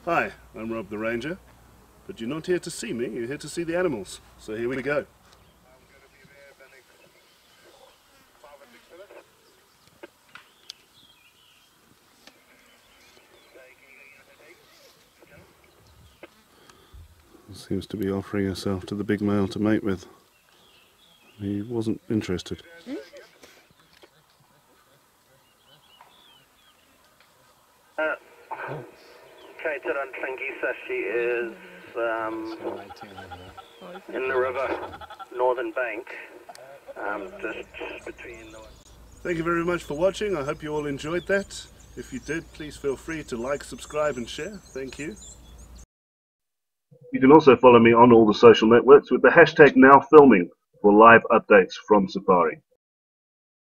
Hi, I'm Rob the Ranger, but you're not here to see me, you're here to see the animals. So here we go. Seems to be offering herself to the big male to mate with. He wasn't interested. Okay, I don't think she is in the river, northern bank, just between the... Thank you very much for watching. I hope you all enjoyed that. If you did, please feel free to like, subscribe and share. Thank you. You can also follow me on all the social networks with the hashtag #NowFilming for live updates from Safari.